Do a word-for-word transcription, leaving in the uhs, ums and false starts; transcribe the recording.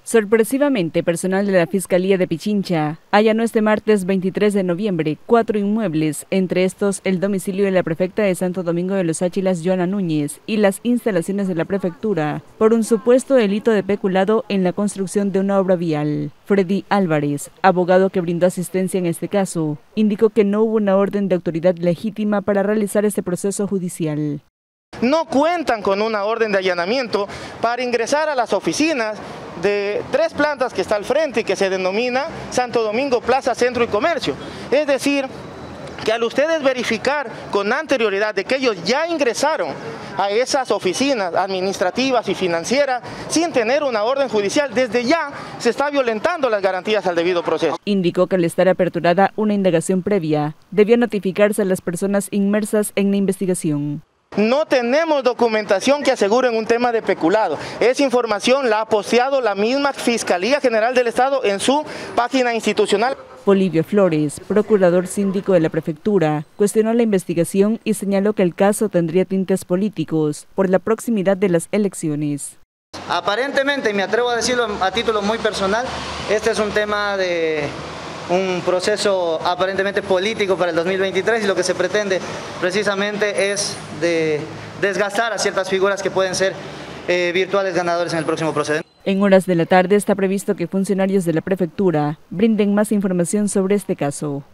Sorpresivamente, personal de la Fiscalía de Pichincha allanó este martes veintitrés de noviembre cuatro inmuebles, entre estos el domicilio de la prefecta de Santo Domingo de los Áchilas, Joana Núñez, y las instalaciones de la prefectura, por un supuesto delito de peculado en la construcción de una obra vial. Freddy Álvarez, abogado que brindó asistencia en este caso, indicó que no hubo una orden de autoridad legítima para realizar este proceso judicial. No cuentan con una orden de allanamiento para ingresar a las oficinas de tres plantas que está al frente y que se denomina Santo Domingo Plaza Centro y Comercio. Es decir, que al ustedes verificar con anterioridad de que ellos ya ingresaron a esas oficinas administrativas y financieras sin tener una orden judicial, desde ya se está violentando las garantías al debido proceso. Indicó que al estar aperturada una indagación previa, debió notificarse a las personas inmersas en la investigación. No tenemos documentación que asegure un tema de peculado. Esa información la ha posteado la misma Fiscalía General del Estado en su página institucional. Polibio Flores, procurador síndico de la prefectura, cuestionó la investigación y señaló que el caso tendría tintes políticos por la proximidad de las elecciones. Aparentemente, y me atrevo a decirlo a título muy personal, este es un tema de un proceso aparentemente político para el dos mil veintitrés y lo que se pretende precisamente es de desgastar a ciertas figuras que pueden ser eh, virtuales ganadores en el próximo proceso. En horas de la tarde está previsto que funcionarios de la prefectura brinden más información sobre este caso.